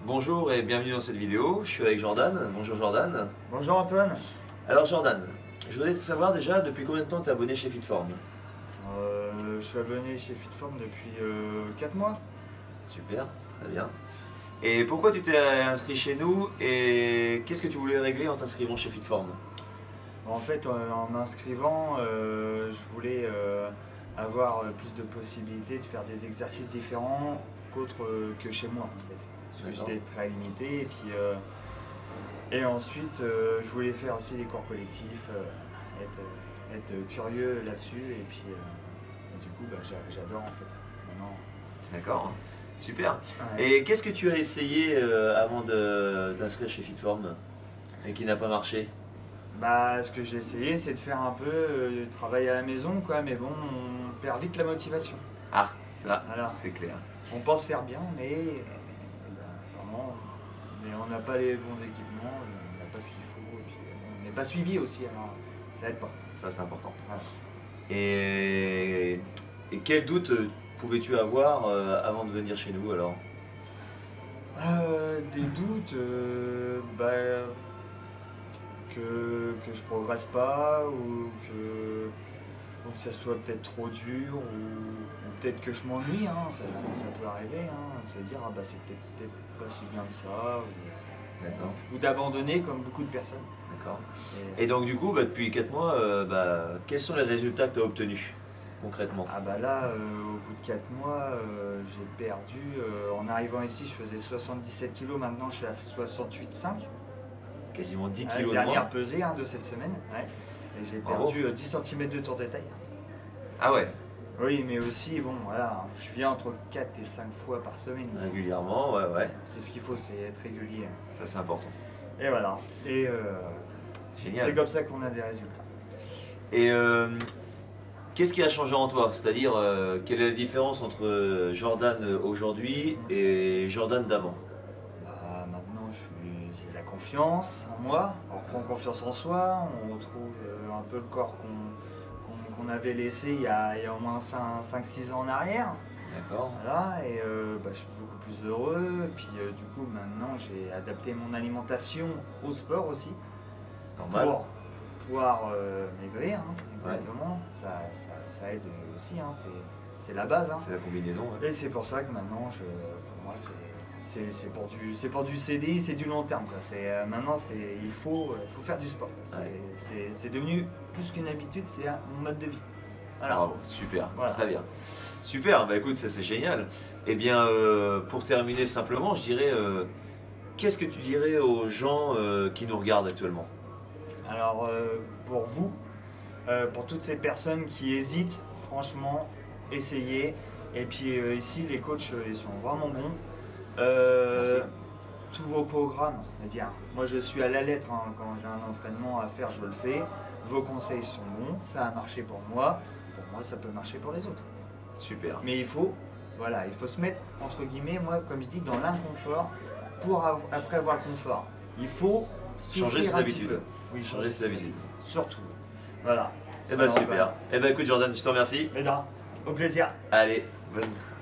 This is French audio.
Bonjour et bienvenue dans cette vidéo, je suis avec Jordan. Bonjour Jordan. Bonjour Antoine. Alors Jordan, je voudrais savoir déjà depuis combien de temps tu es abonné chez Fitform? Je suis abonné chez Fitform depuis 4 mois. Super, très bien. Et pourquoi tu t'es inscrit chez nous et qu'est-ce que tu voulais régler en t'inscrivant chez Fitform? En fait, en m'inscrivant, je voulais avoir plus de possibilités de faire des exercices différents qu'autres que chez moi en fait. Parce que j'étais très limité et ensuite je voulais faire aussi des cours collectifs, être curieux là-dessus et puis du coup j'adore en fait. Maintenant, D'accord, super. ouais. Et qu'est-ce que tu as essayé avant de t'inscrire chez Fitform et qui n'a pas marché? Bah, ce que j'ai essayé, c'est de faire un peu de travail à la maison, quoi. Mais bon, on perd vite la motivation. Ah, ça, Voilà. c'est clair. On pense faire bien, mais apparemment, on n'a pas les bons équipements, on n'a pas ce qu'il faut, et puis on n'est pas suivi aussi, alors ça aide pas. Ça, c'est important. Voilà. Et quel doute pouvais-tu avoir avant de venir chez nous alors? Des doutes, que je progresse pas, ou que ça soit peut-être trop dur, ou peut-être que je m'ennuie, hein, ça peut arriver, hein, de se dire ah bah c'est peut-être pas si bien que ça, D'accord, ou d'abandonner comme beaucoup de personnes. d'accord. Et- Et donc du coup, depuis 4 mois, quels sont les résultats que tu as obtenus concrètement? ah bah là, au bout de 4 mois, j'ai perdu, en arrivant ici je faisais 77 kilos, maintenant je suis à 68,5. Quasiment 10 La kilos de dernière moins. pesée de cette semaine, ouais. Et j'ai Bravo. perdu 10 cm de tour de taille. Ah ouais, Oui, mais aussi, bon, voilà, je viens entre 4 et 5 fois par semaine ici. régulièrement, ouais, ouais, C'est ce qu'il faut, c'est être régulier. ça c'est important. Et voilà. Et c'est Génial. comme ça qu'on a des résultats. Et qu'est-ce qui a changé en toi? C'est-à-dire, quelle est la différence entre Jordan aujourd'hui et Jordan d'avant? Bah, maintenant, j'ai la confiance en moi, on reprend confiance en soi, on retrouve un peu le corps qu'on avait laissé il y a au moins 5-6 ans en arrière. D'accord, Voilà, et je suis beaucoup plus heureux. Et puis du coup, maintenant, j'ai adapté mon alimentation au sport aussi normal. pour pouvoir maigrir, hein, exactement. Ça aide aussi, hein, c'est la base. Hein. C'est la combinaison. Ouais. Et c'est pour ça que maintenant, pour moi, c'est pour du CDI, c'est du long terme. Quoi. Maintenant, il faut faire du sport. C'est devenu plus qu'une habitude, c'est mon mode de vie. Voilà. Bravo, super, Voilà. très bien. Super, bah écoute, ça c'est génial. Eh bien, pour terminer simplement, je dirais, qu'est-ce que tu dirais aux gens qui nous regardent actuellement? Alors, pour vous, pour toutes ces personnes qui hésitent, franchement, essayez. Et puis ici, les coachs, ils sont vraiment bons. Merci. Tous vos programmes, c'est-à-dire, moi je suis à la lettre, hein, quand j'ai un entraînement à faire, je le fais. Vos conseils sont bons, ça a marché pour moi ça peut marcher pour les autres. Super. Mais il faut se mettre, entre guillemets, moi comme je dis, dans l'inconfort pour après avoir le confort. Il faut Changer ses souffrir un petit habitudes. peu. Oui, Changer ses habitudes. Surtout. Voilà. Eh ben Alors, super. Eh ben écoute Jordan, je te remercie. Antoine, au plaisir. Allez, bonne.